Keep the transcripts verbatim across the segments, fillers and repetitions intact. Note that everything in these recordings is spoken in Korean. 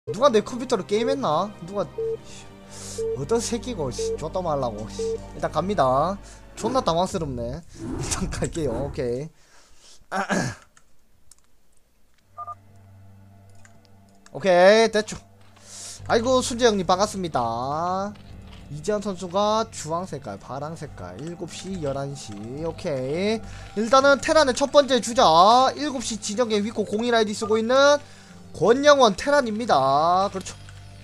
누가 내 컴퓨터로 게임했나? 누가 어떤 새끼고 씨, 줬다 말라고. 일단 갑니다. 존나 당황스럽네. 일단 갈게요. 오케이. 오케이 됐죠. 아이고 순재 형님 반갑습니다. 이재현 선수가 주황색깔 파랑색깔 일곱 시 열한 시. 오케이 일단은 테란의 첫번째 주자 일곱 시 진영에 위코 공일 아이디 쓰고 있는 권영원 테란입니다. 그렇죠.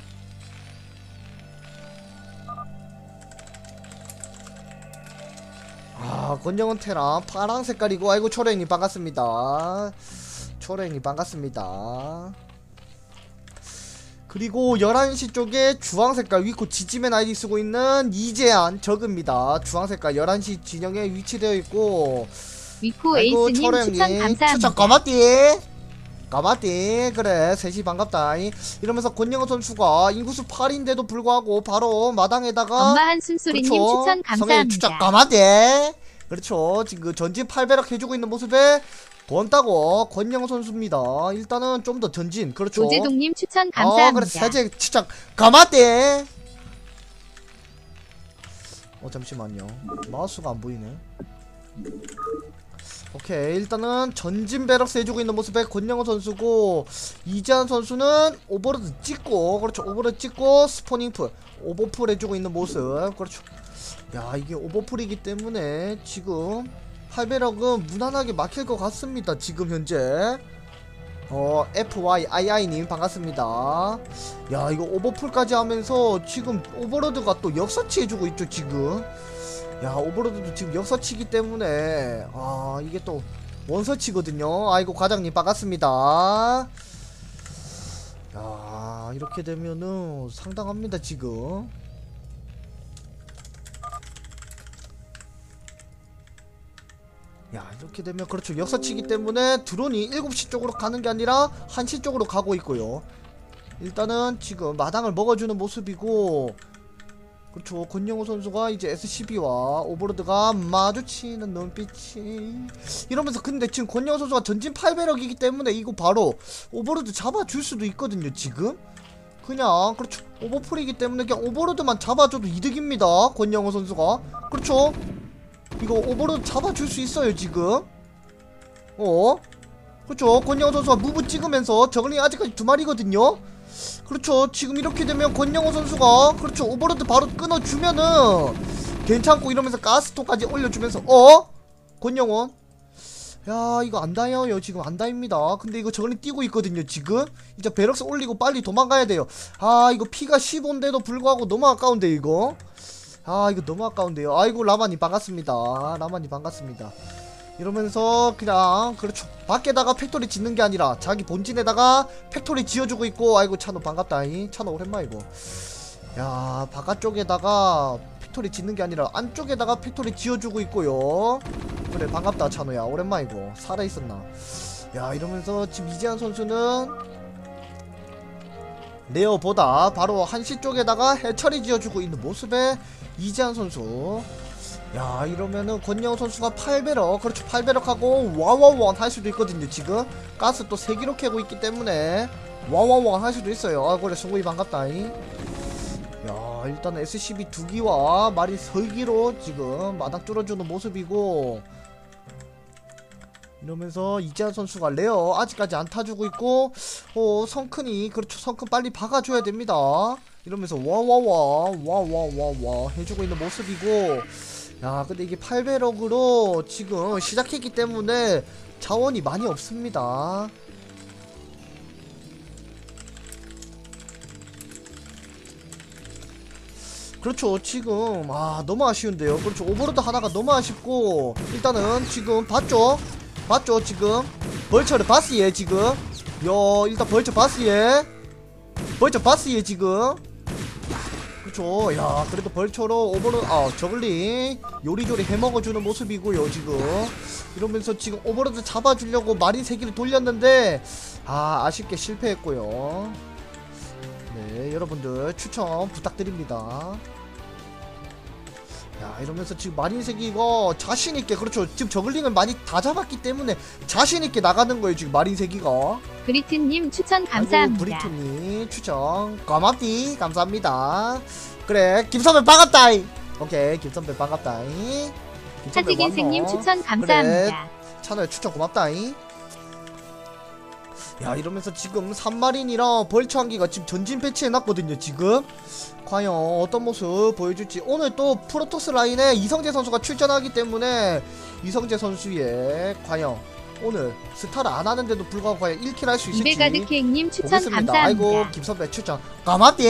아 권영원 테란 파랑색깔이고 아이고 초래형님 반갑습니다. 초래형님 반갑습니다. 그리고 열한 시 쪽에 주황색깔 위코 지지맨 아이디 쓰고 있는 이재한 저그입니다. 주황색깔 열한 시 진영에 위치되어 있고 위코 에이스님 추천 감사합니다. 추천 까마띠 까마띠 그래 셋이 반갑다. 이러면서 권영호 선수가 인구수 팔인데도 불구하고 바로 마당에다가 엄마 한숨소리님 그렇죠. 추천 감사합니다. 추천 까마띠 그렇죠. 지금 그 전진 팔 배럭 해주고 있는 모습에 권따고 권영호 선수입니다. 일단은 좀 더 전진 그렇죠. 조재동님 추천 감사합니다. 어 그래 세제 추천 까마띠. 어 잠시만요 마우스가 안 보이네. 오케이 일단은 전진 배럭스 해주고 있는 모습에 권영호 선수고 이재한 선수는 오버로드 찍고 그렇죠. 오버로드 찍고 스포닝풀 오버풀 해주고 있는 모습 그렇죠. 야 이게 오버풀이기 때문에 지금 팔 배럭은 무난하게 막힐 것 같습니다. 지금 현재 어 에프와이아이아이님 반갑습니다. 야 이거 오버풀까지 하면서 지금 오버로드가 또 역서치 해주고 있죠. 지금 야 오버로드도 지금 역서치기 때문에 아 이게 또 원서치거든요. 아이고 과장님 반갑습니다. 야 이렇게 되면은 상당합니다. 지금 야 이렇게 되면 그렇죠. 역서치기 때문에 드론이 일곱 시 쪽으로 가는 게 아니라 한 시 쪽으로 가고 있고요. 일단은 지금 마당을 먹어주는 모습이고 그렇죠. 권영호 선수가 이제 에스씨비와 오버로드가 마주치는 눈빛이 이러면서 근데 지금 권영호 선수가 전진 팔 배럭이기 때문에 이거 바로 오버로드 잡아줄 수도 있거든요. 지금 그냥 그렇죠. 오버풀이기 때문에 그냥 오버로드만 잡아줘도 이득입니다. 권영호 선수가 그렇죠. 이거 오버로드 잡아줄 수 있어요. 지금 어 그렇죠. 권영호 선수가 무브 찍으면서 저글링 아직까지 두 마리거든요. 그렇죠. 지금 이렇게 되면 권영호 선수가 그렇죠. 오버로드 바로 끊어주면은 괜찮고 이러면서 가스통까지 올려주면서 어? 권영원 야 이거 안 닿아요. 지금 안 닿습니다. 근데 이거 저글링 뛰고 있거든요. 지금 이제 베럭스 올리고 빨리 도망가야 돼요. 아 이거 피가 십오인데도 불구하고 너무 아까운데 이거 아 이거 너무 아까운데요. 아이고 라마님 반갑습니다. 라마님 반갑습니다. 이러면서 그냥 그렇죠. 밖에다가 팩토리 짓는 게 아니라 자기 본진에다가 팩토리 지어주고 있고 아이고 찬호 반갑다잉. 찬호 오랜만이고 야 바깥쪽에다가 팩토리 짓는 게 아니라 안쪽에다가 팩토리 지어주고 있고요. 그래 반갑다 찬호야 오랜만이고 살아있었나. 야 이러면서 지금 이재한 선수는 레어보다 바로 한시 쪽에다가 해처리 지어주고 있는 모습에 이재한 선수 야 이러면은 권영호 선수가 팔 배럭 그렇죠. 팔 배럭하고 와와원 할 수도 있거든요. 지금 가스 또 세 기로 캐고 있기 때문에 와와원 할 수도 있어요. 아 그래 수고이 반갑다잉. 야 일단은 에스씨비 두 기와 마리 세 기로 지금 마당 뚫어주는 모습이고 이러면서 이재한 선수가 레어 아직까지 안 타주고 있고 어 성큰이 그렇죠. 성큰 빨리 박아줘야 됩니다. 이러면서 와와와 와와와와 해주고 있는 모습이고 야 근데 이게 팔 배럭으로 지금 시작했기 때문에 자원이 많이 없습니다. 그렇죠. 지금 아 너무 아쉬운데요. 그렇죠. 오버로드 하나가 너무 아쉽고 일단은 지금 봤죠? 봤죠? 지금 벌처를 봤어요. 지금 여 일단 벌처 봤어요. 벌처 봤어요. 지금 그렇죠. 야 그래도 벌처로 오버로드 아 저글링 요리조리 해먹어주는 모습이고요. 지금 이러면서 지금 오버로드 잡아주려고 마린 세기를 돌렸는데 아 아쉽게 실패했고요. 네 여러분들 추천 부탁드립니다. 야 이러면서 지금 마린세기가 자신있게 그렇죠. 지금 저글링을 많이 다 잡았기 때문에 자신있게 나가는 거예요. 지금 마린세기가 브리트님 추천 아이고, 감사합니다. 브리토니 추천 고맙디. 감사합니다. 그래 김선배 반갑다. 오케이 김선배 반갑다. 차지긴생님 추천 감사합니다. 찬호야 추천 고맙다. 야 이러면서 지금 산마린이랑 벌처 한기가 지금 전진 배치해놨거든요. 지금 과연 어떤 모습 보여줄지. 오늘 또 프로토스 라인에 이성재 선수가 출전하기 때문에 이성재 선수의 과연 오늘 스타를 안 하는데도 불구하고 과연 일 킬 할 수 있을지 이베가드케이님 추천 보겠습니다. 감사합니다. 아이고 김선배 추천 까맣디.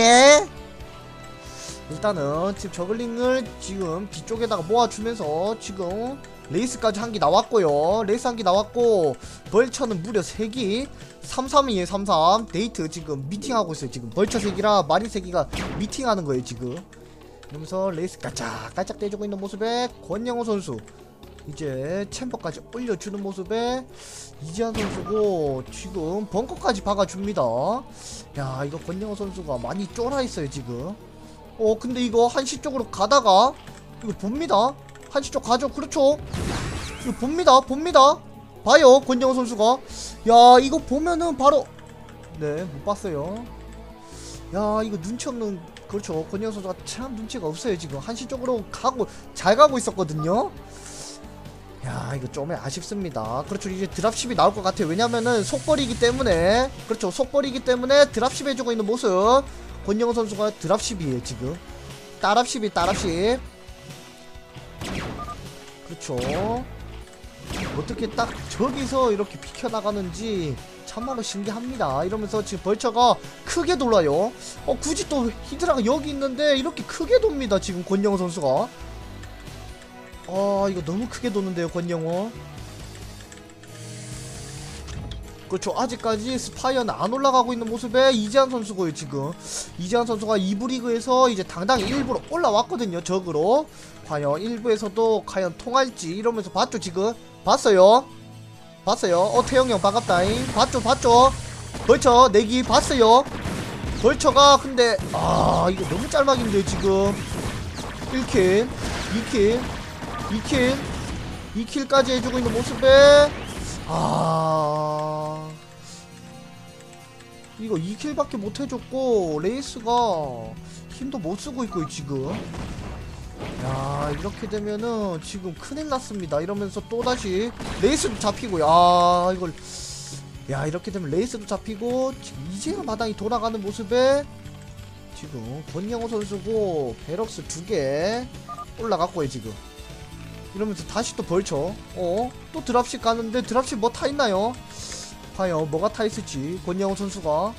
일단은 지금 저글링을 지금 뒤쪽에다가 모아주면서 지금 레이스까지 한 기 나왔고요. 레이스 한 기 나왔고 벌처는 무려 세 기. 삼삼이에 삼삼 데이트 지금 미팅하고 있어요. 지금 벌처 세 기라 마린 세 기가 미팅하는 거예요 지금. 이러면서 레이스 깔짝깔짝 떼주고 있는 모습에 권영호 선수 이제 챔버까지 올려주는 모습에 이지한 선수고 지금 벙커까지 박아줍니다. 야 이거 권영호 선수가 많이 쫄아있어요 지금. 어 근데 이거 한시 쪽으로 가다가 이거 봅니다. 한시 쪽 가죠. 그렇죠. 이거 봅니다 봅니다. 봐요 권영호 선수가. 야 이거 보면은 바로 네 못 봤어요. 야 이거 눈치 없는. 그렇죠 권영호 선수가 참 눈치가 없어요 지금. 한시 쪽으로 가고 잘 가고 있었거든요. 야 이거 좀 아쉽습니다. 그렇죠 이제 드랍십이 나올 것 같아요. 왜냐면은 속벌이기 때문에. 그렇죠 속벌이기 때문에 드랍십 해주고 있는 모습 권영호 선수가 드랍십이에요 지금. 따랍십이 따랍십. 그렇죠 어떻게 딱 저기서 이렇게 비켜나가는지 참말로 신기합니다. 이러면서 지금 벌처가 크게 돌아요. 어 굳이 또 히드라가 여기 있는데 이렇게 크게 돕니다 지금 권영호 선수가. 아 이거 너무 크게 도는데요 권영호. 그렇죠 아직까지 스파이어는 안 올라가고 있는 모습에 이재한 선수고요 지금. 이재한 선수가 이 부 리그에서 이제 당당히 일 부로 올라왔거든요 적으로. 과연 일 부에서도 과연 통할지 이러면서 봤죠 지금. 봤어요 봤어요. 어 태영이 형 반갑다잉. 봤죠 봤죠 벌처 내기 봤어요. 벌처가 근데 아 이거 너무 짤막인데요 지금. 일 킬 이 킬 이 킬 이 킬까지 해주고 있는 모습에 아 이거 이 킬밖에 못 해줬고 레이스가 힘도 못 쓰고 있고요 지금. 야 이렇게 되면은 지금 큰일 났습니다. 이러면서 또다시 레이스도 잡히고. 야 이걸 야 이렇게 되면 레이스도 잡히고 지금 이제야 마당이 돌아가는 모습에 지금 권영호 선수고 베럭스 두 개 올라갔고요 지금. 이러면서 다시 또 벌쳐. 어? 또 드랍십 가는데 드랍십 뭐 타있나요? 과연 뭐가 타있을지 권영호 선수가.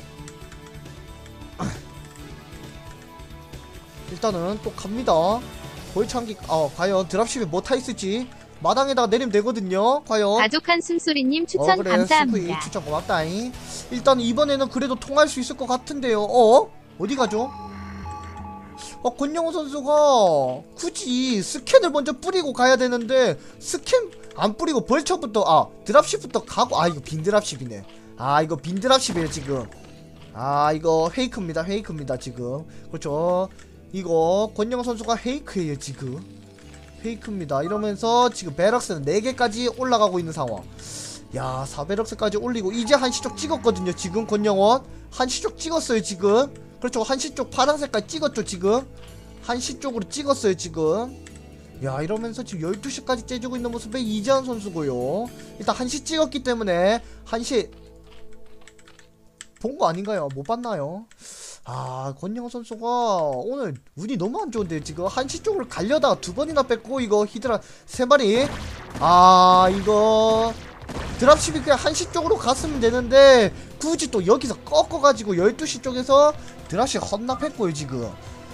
일단은 또 갑니다. 벌쳐 한기. 어 과연 드랍십에 뭐 타있을지 마당에다가 내리면 되거든요. 과연 가족한 숨소리님 추천 어, 그래, 감사합니다. 스프이 추천 고맙다잉. 일단 이번에는 그래도 통할 수 있을 것 같은데요. 어? 어디 가죠? 어 권영호 선수가 굳이 스캔을 먼저 뿌리고 가야 되는데 스캔 안 뿌리고 벌처부터 아 드랍십부터 가고. 아 이거 빈 드랍십이네. 아 이거 빈 드랍십이에요 지금. 아 이거 페이크입니다 페이크입니다 지금. 그렇죠 이거 권영호 선수가 페이크예요 지금. 페이크입니다. 이러면서 지금 베럭스는 네 개까지 올라가고 있는 상황. 야 사 베럭스까지 올리고 이제 한시 쪽 찍었거든요 지금 권영호. 한시 쪽 찍었어요 지금. 그렇죠 한시 쪽 파란색까지 찍었죠 지금. 한시 쪽으로 찍었어요 지금. 야 이러면서 지금 열두 시까지 째주고 있는 모습에 이재환 선수고요. 일단 한시 찍었기 때문에 한시 본 거 아닌가요? 못 봤나요? 아 권영호 선수가 오늘 운이 너무 안 좋은데요 지금. 한시 쪽으로 가려다가 두 번이나 뺐고 이거 히드라 세 마리. 아 이거 드랍십이 그냥 한시 쪽으로 갔으면 되는데 굳이 또 여기서 꺾어가지고 열두 시 쪽에서 드랍십 헌납했고요 지금.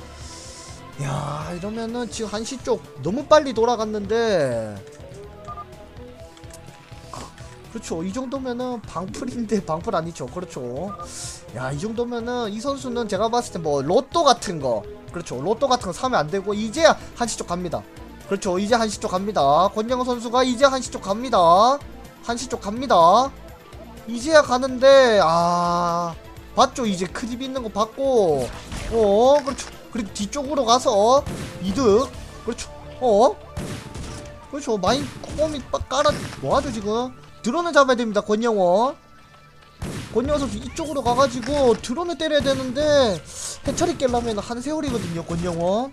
야 이러면은 지금 한시 쪽 너무 빨리 돌아갔는데. 그렇죠 이 정도면은 방풀인데 방풀 아니죠. 그렇죠 야 이 정도면은 이 선수는 제가 봤을 때 뭐 로또 같은 거. 그렇죠 로또 같은 거 사면 안 되고 이제야 한시 쪽 갑니다. 그렇죠 이제 한시 쪽 갑니다. 권영호 선수가 이제 한시 쪽 갑니다. 한시 쪽 갑니다. 이제야 가는데 아 봤죠 이제 크립 있는 거 봤고. 어 그렇죠 그리고 뒤쪽으로 가서 이득. 그렇죠 어 그렇죠 마인 꼼꼼히 깔아 뭐하죠 지금. 드론을 잡아야 됩니다 권영호. 권영호 선수 이쪽으로 가가지고 드론을 때려야 되는데 해처리 깰려면 한 세월이거든요. 권영호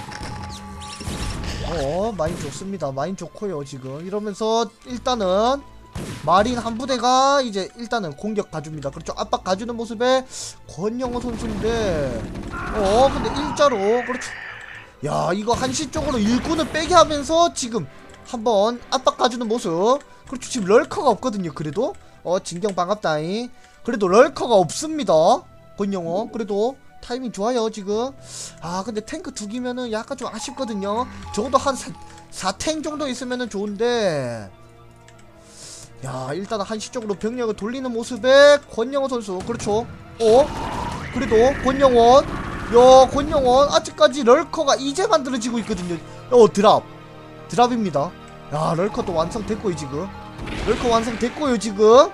어 마인 좋습니다. 마인 좋고요. 지금 이러면서 일단은 마린 한 부대가 이제 일단은 공격 가줍니다. 그렇죠. 압박 가주는 모습에 권영호 선수인데 어 근데 일자로 그렇죠. 야 이거 한시 쪽으로 일꾼을 빼게 하면서 지금 한번 압박 가주는 모습. 그렇죠. 지금 럴커가 없거든요. 그래도 어 진경 반갑다잉. 그래도 럴커가 없습니다. 권영호 그래도 타이밍 좋아요 지금. 아 근데 탱크 두 기면은 약간 좀 아쉽거든요. 적어도 한 사 탱 정도 있으면은 좋은데. 야 일단 한시 쪽으로 병력을 돌리는 모습에 권영호 선수 그렇죠. 어 그래도 권영원 야 권영원 아직까지 럴커가 이제 만들어지고 있거든요. 어 드랍 드랍입니다. 야 럴커도 완성됐고요 지금. 럴커 완성됐고요 지금.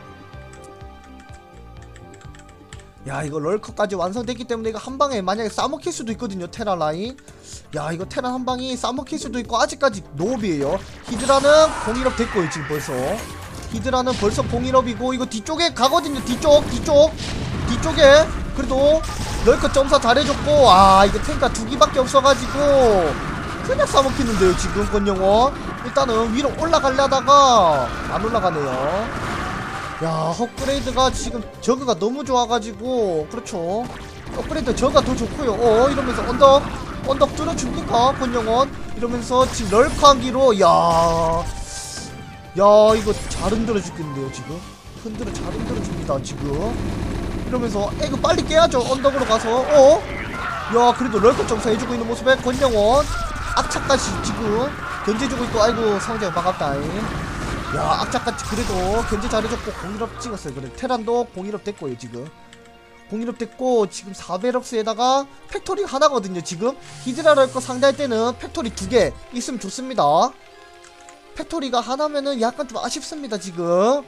야 이거 럴커까지 완성됐기 때문에 이거 한방에 만약에 싸먹힐 수도 있거든요. 테란 라인. 야 이거 테란 한방이 싸먹힐 수도 있고 아직까지 노업이에요. 히드라는 공일업 됐고요 지금 벌써. 히드라는 벌써 공일업이고 이거 뒤쪽에 가거든요. 뒤쪽 뒤쪽 뒤쪽에 그래도 럴커 점사 잘해줬고. 아 이거 탱크가 두 기밖에 없어가지고 그냥 싸먹히는데요 지금 권영원. 일단은 위로 올라가려다가 안 올라가네요. 야 업그레이드가 지금 저그가 너무 좋아가지고 그렇죠. 업그레이드 저그가 더 좋고요. 어 이러면서 언덕 언덕 뚫어줍니까 권영원. 이러면서 지금 럴커 한기로 야 야 이거 잘 흔들어 죽겠는데요 지금. 흔들어 잘 흔들어 줍니다 지금. 이러면서 에이거 빨리 깨야죠. 언덕으로 가서 어 야 그래도 럴커 점사 해주고 있는 모습에 권영원 악착같이 지금 견제주고 있고. 아이고 성재가 반갑다잉. 야 악착같이 그래도 견제 잘해줬고 공일업 찍었어요. 그래 테란도 공일업 됐고요 지금. 공일업 됐고 지금 사베럭스에다가 팩토리 하나거든요 지금. 히드라 럴커 상대할 때는 팩토리 두 개 있으면 좋습니다. 팩토리가 하나면은 약간 좀 아쉽습니다 지금.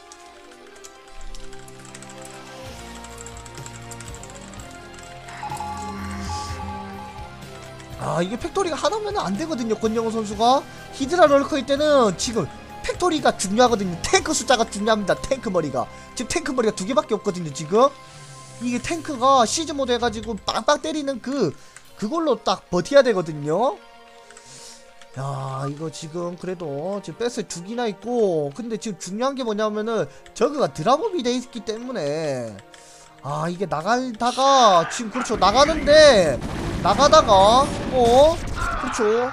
아 이게 팩토리가 하나면은 안되거든요 권영호 선수가. 히드라 럴커일 때는 지금 팩토리가 중요하거든요. 탱크 숫자가 중요합니다. 탱크 머리가 지금 탱크 머리가 두 개밖에 없거든요 지금. 이게 탱크가 시즈 모드 해가지고 빵빵 때리는 그 그걸로 딱 버텨야 되거든요. 야 이거 지금 그래도 지금 패스 두 개나 있고. 근데 지금 중요한 게 뭐냐면은 저그가 드랍업이 돼 있기 때문에 아 이게 나가다가 지금 그렇죠 나가는데 나가다가 어 그렇죠.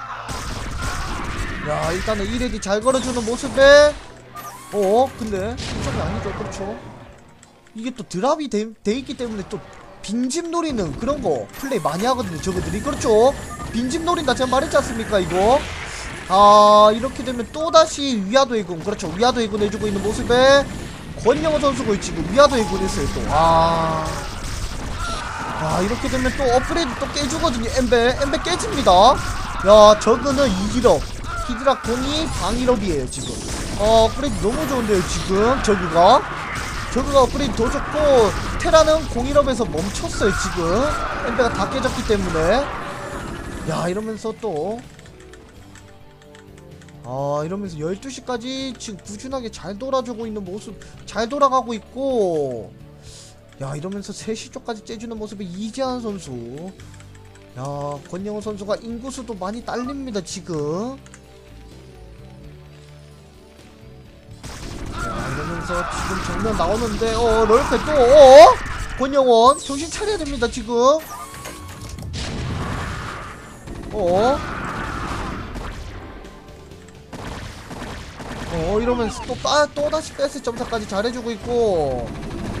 야 일단은 이레디 잘 걸어주는 모습에 어 근데 이쪽이 아니죠. 그렇죠. 이게 또 드랍이 돼, 돼 있기 때문에 또 빈집 노리는 그런 거 플레이 많이 하거든요 저거들이. 그렇죠. 빈집 노린다 제가 말했지 않습니까 이거. 아 이렇게 되면 또다시 위아도 해군 그렇죠 위아도 해군 해주고 있는 모습에 권영호 선수가 지금 위아도 해군 했어요 또. 아 아 이렇게 되면 또 업그레이드 또 깨주거든요. 엠베 엠베 깨집니다. 야 저거는 이기럽 히드라 공이 방일업이에요 지금. 어 업그레이드 너무 좋은데요 지금. 저그가 저그가 업그레이드 더 좋고 테라는 공일업에서 멈췄어요 지금. 엠베가 다 깨졌기 때문에. 야 이러면서 또 아 이러면서 열두 시까지 지금 꾸준하게 잘 돌아주고 있는 모습. 잘 돌아가고 있고. 야 이러면서 세 시 쪽까지 째주는 모습의 이재한 선수. 야 권영호 선수가 인구수도 많이 딸립니다 지금. 야 이러면서 지금 정면 나오는데 어 럴커 또 어? 권영원 정신 차려야 됩니다 지금. 어? 어 이러면서 또, 빠, 또다시 패스 점사까지 잘해주고 있고.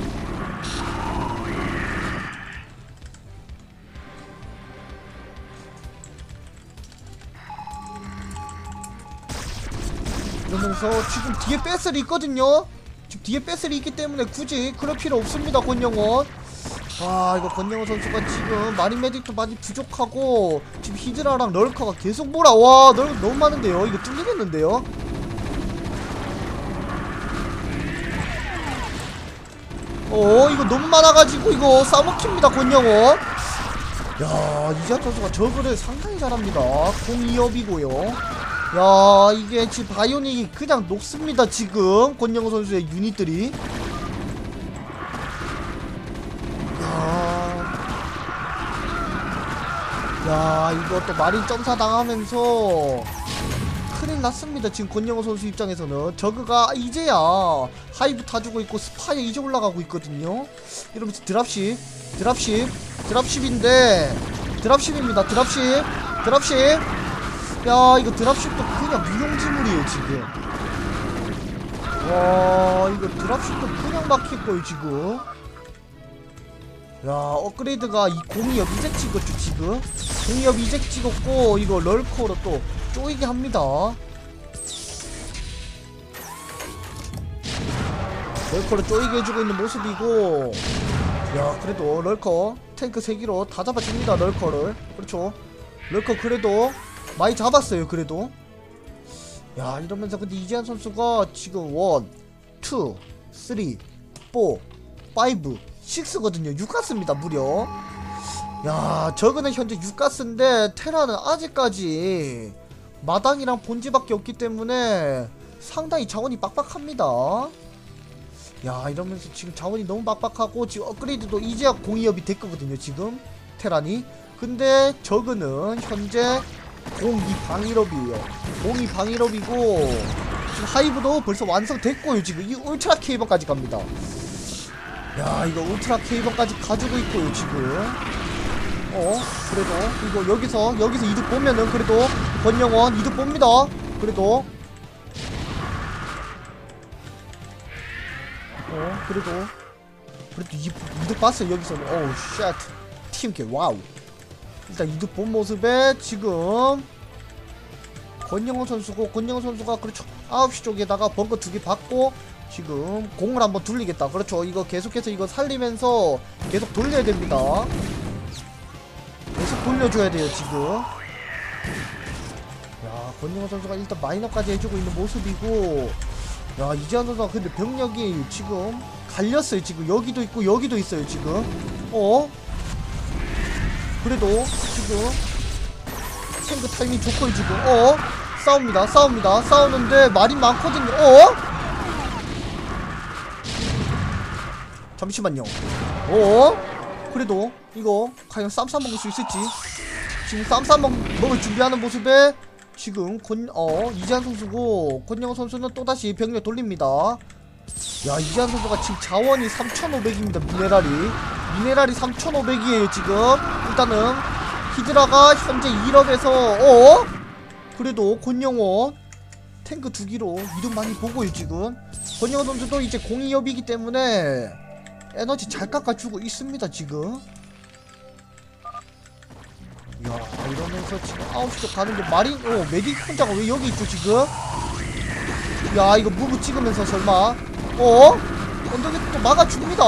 이러면서 지금 뒤에 배슬이 있거든요. 지금 뒤에 배슬이 있기 때문에 굳이 그럴 필요 없습니다 권영원. 아 이거 권영원 선수가 지금 마린 메딕도 많이 부족하고 지금 히드라랑 럴커가 계속 몰아. 와 널 너무 많은데요. 이거 뚫리겠는데요. 어 이거 너무 많아가지고 이거 싸먹힙니다 권영원. 야 이재한 선수가 저거를 상당히 잘합니다. 공이업이고요 야 이게 지금 바이오닉이 그냥 녹습니다 지금 권영호 선수의 유닛들이. 야, 이거 또 마린 점사 당하면서 큰일 났습니다. 지금 권영호 선수 입장에서는 저그가 이제야 하이브 타주고 있고 스파이어 이제 올라가고 있거든요. 이러면서 드랍십 드랍십 드랍십인데 드랍십입니다. 드랍십 드랍십. 야, 이거 드랍십도 그냥 무용지물이에요 지금. 와, 이거 드랍십도 그냥 막힐거예요 지금. 야, 업그레이드가 이 공이업 이제 찍었죠 지금. 공이업 이제 찍었고 이거 럴커로 또 쪼이게 합니다. 럴커로 쪼이게 해주고 있는 모습이고, 야, 그래도 럴커 탱크 세 기로 다 잡아줍니다. 럴커를. 그렇죠. 럴커 그래도 많이 잡았어요. 그래도. 야, 이러면서 근데 이재한 선수가 지금 원, 투, 쓰리, 포, 파이브, 식스거든요. 육 가스입니다 무려. 야, 저거는 현재 육 가스인데 테라는 아직까지 마당이랑 본지밖에 없기 때문에 상당히 자원이 빡빡합니다. 야, 이러면서 지금 자원이 너무 빡빡하고 지금 업그레이드도 이제야 공이업이 됐거든요 지금 테란이. 근데 저거는 현재 공이 방일업이에요. 공이 방일업이고 지금 하이브도 벌써 완성됐고요. 지금 이 울트라 케이버까지 갑니다. 야, 이거 울트라 케이버까지 가지고 있고요 지금. 어, 그래도 이거 여기서 여기서 이득 보면은 그래도 권영원 이득 봅니다. 그래도 어, 그래도 그래도 이, 이득 봤어요 여기서는. 어우 쉣, 팀킬 와우. 일단 이득 본 모습에 지금 권영원 선수고, 권영원 선수가 그렇죠 아홉 시 쪽에다가 벙커 두 개 받고 지금 공을 한번 돌리겠다. 그렇죠. 이거 계속해서 이거 살리면서 계속 돌려야 됩니다. 계속 돌려줘야 돼요 지금. 야, 권영호 선수가 일단 마이너까지 해주고 있는 모습이고, 야, 이재한 선수가 근데 병력이 지금 갈렸어요 지금. 여기도 있고 여기도 있어요 지금. 어? 그래도 지금 탱크 타이밍 좋고요 지금. 어? 싸웁니다 싸웁니다 싸우는데 마린 많거든요. 어? 잠시만요. 어? 그래도 이거 과연 쌈 싸먹을 수 있을지. 지금 쌈 싸먹을 준비하는 모습에 지금 권, 어, 이재한 선수고, 권영호 선수는 또다시 병력 돌립니다. 야, 이재한 선수가 지금 자원이 삼천오백입니다 미네랄이. 미네랄이 삼천오백이에요 지금. 일단은 히드라가 현재 일업에서 어? 그래도 권영호 탱크 두 기로 이득 많이 보고요 지금. 권영호 선수도 이제 공이업이기 때문에 에너지 잘 깎아주고 있습니다 지금. 야, 이러면서 지금 아홉 시 쪽 가는데 마린, 어, 메딕 혼자가 왜 여기 있죠 지금? 야, 이거 무브 찍으면서 설마 어? 언덕에 또 막아줍니다.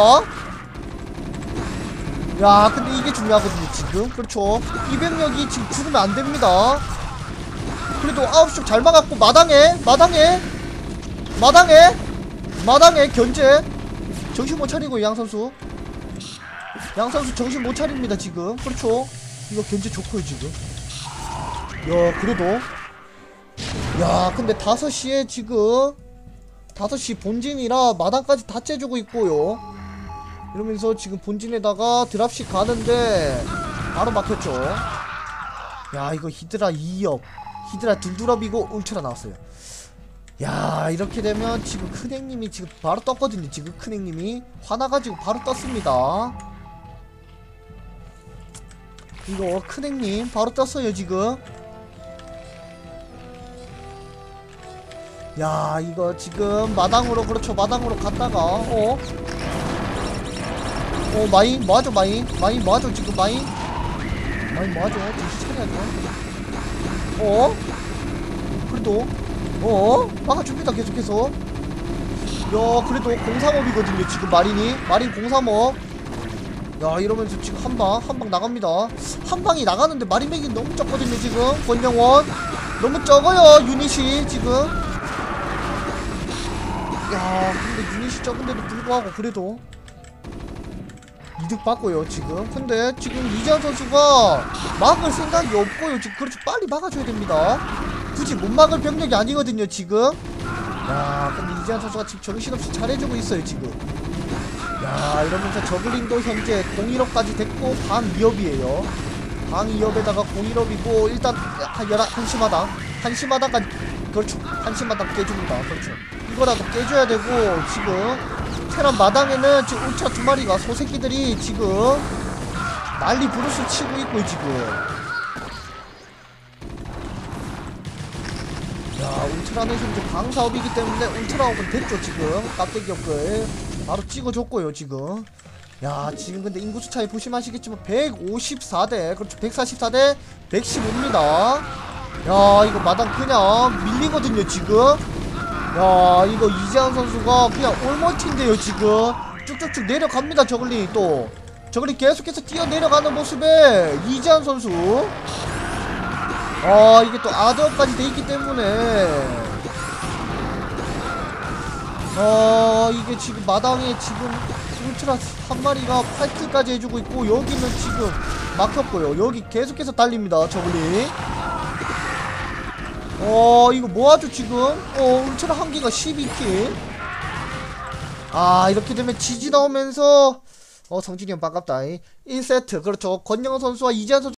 야, 근데 이게 중요하거든요 지금. 그렇죠. 이 병력이 지금 죽으면 안됩니다. 그래도 아홉 시 쪽 잘 막았고, 마당에 마당에 마당에 마당에 견제 정신 못 차리고, 양선수 양선수 정신 못 차립니다 지금. 그렇죠. 이거 견제 좋고요 지금. 야, 그래도 야, 근데 다섯 시에 지금 다섯 시 본진이라 마당까지 다 째주고 있고요. 이러면서 지금 본진에다가 드랍식 가는데 바로 막혔죠. 야, 이거 히드라 이 업, 히드라 둘둘업이고 울트라 나왔어요. 야, 이렇게 되면 지금 큰행님이 지금 바로 떴거든요 지금. 큰행님이 화나가지고 바로 떴습니다. 이거 큰행님 바로 떴어요 지금. 야, 이거 지금 마당으로, 그렇죠, 마당으로 갔다가 어? 어, 마인 뭐하죠 마인? 마인 뭐하죠 지금 마인? 마인 뭐하죠? 정신 차려야죠. 어? 그래도 어? 막아줍니다 계속해서. 야, 그래도 공삼업이거든요 지금 마린이. 마린 공삼업. 야, 이러면서 지금 한방 한방 나갑니다. 한방이 나가는데 마린맥이 너무 적거든요 지금. 권영원 너무 적어요 유닛이 지금. 야, 근데 유닛이 적은데도 불구하고 그래도 이득 받고요 지금. 근데 지금 이재한 선수가 막을 생각이 없고요 지금. 그렇죠, 빨리 막아줘야 됩니다. 굳이 못 막을 병력이 아니거든요 지금. 야, 근데 이재한 선수가 지금 정신없이 잘해주고 있어요 지금. 야, 이러면서 저글링도 현재 공일업까지 됐고 반 위협이에요. 방이업에다가 공일업이고 일단 한 열한 한시 마당 한시 마당까지 그렇죠 한시 마당 깨줍니다. 그렇죠 이거라도 깨줘야 되고 지금 테란 마당에는 지금 울트라 두 마리가 소새끼들이 지금 난리 부르스 치고 있고 지금 야 울트라는 지금 방사업이기 때문에 울트라업은 됐죠. 지금 깍대기 업글 바로 찍어줬고요. 지금 야 지금 근데 인구수 차이 보시면 아시겠지만 백오십사 대 그렇죠 백사십사 대 백십오입니다 야 이거 마당 그냥 밀리거든요. 지금 야 이거 이재환 선수가 그냥 올멀티인데요. 지금 쭉쭉쭉 내려갑니다. 저글링이 또 저글링 계속해서 뛰어 내려가는 모습에 이재환 선수 아 이게 또 아드업까지 돼 있기 때문에 아 이게 지금 마당에 지금 울트라 한 마리가 파이트까지 해주고 있고 여기는 지금 막혔고요. 여기 계속해서 달립니다. 저글링 어 이거 뭐하죠 지금 어 울트라 한 개가 십이 킬 아 이렇게 되면 지지 나오면서 어 성진이 형 반갑다 일 세트 그렇죠 권영호 선수와 이재환 선수